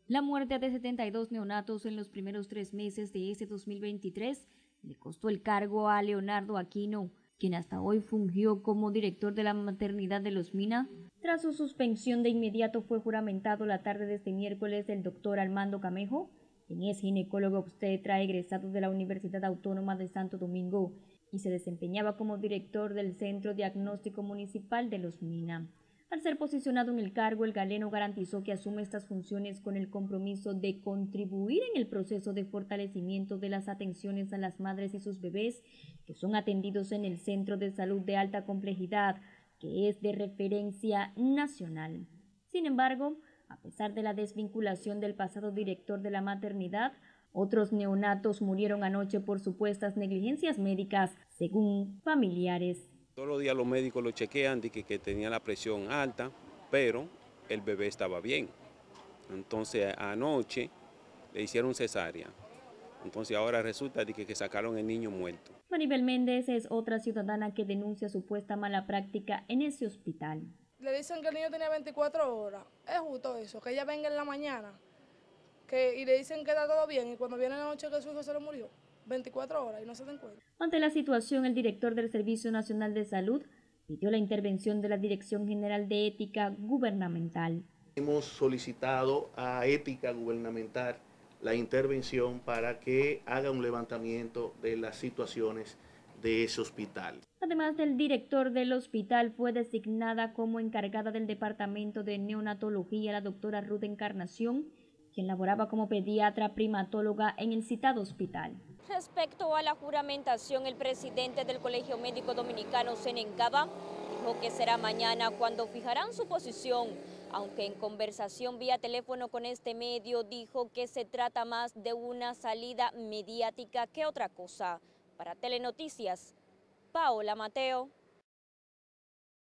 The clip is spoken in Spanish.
La muerte de 72 neonatos en los primeros 3 meses de este 2023 le costó el cargo a Leonardo Aquino, quien hasta hoy fungió como director de la maternidad de Los Mina. Tras su suspensión, de inmediato fue juramentado la tarde de este miércoles el doctor Armando Camejo, quien es ginecólogo obstetra egresado de la Universidad Autónoma de Santo Domingo y se desempeñaba como director del Centro Diagnóstico Municipal de Los Mina. Al ser posicionado en el cargo, el galeno garantizó que asume estas funciones con el compromiso de contribuir en el proceso de fortalecimiento de las atenciones a las madres y sus bebés que son atendidos en el Centro de Salud de Alta Complejidad, que es de referencia nacional. Sin embargo, a pesar de la desvinculación del pasado director de la maternidad, otros neonatos murieron anoche por supuestas negligencias médicas, según familiares. Todos los días los médicos lo chequean de que tenía la presión alta, pero el bebé estaba bien. Entonces anoche le hicieron cesárea. Entonces ahora resulta de que sacaron el niño muerto. Maribel Méndez es otra ciudadana que denuncia supuesta mala práctica en ese hospital. Le dicen que el niño tenía 24 horas. Es justo eso, que ella venga en la mañana y le dicen que está todo bien y cuando viene la noche que su hijo se le murió. 24 horas y no se den cuenta. Ante la situación, el director del Servicio Nacional de Salud pidió la intervención de la Dirección General de Ética Gubernamental. Hemos solicitado a Ética Gubernamental la intervención para que haga un levantamiento de las situaciones de ese hospital. Además del director del hospital, fue designada como encargada del Departamento de Neonatología la doctora Ruth Encarnación, quien laboraba como pediatra primatóloga en el citado hospital. Respecto a la juramentación, el presidente del Colegio Médico Dominicano, Senencaba, dijo que será mañana cuando fijarán su posición, aunque en conversación vía teléfono con este medio dijo que se trata más de una salida mediática que otra cosa. Para Telenoticias, Paola Mateo.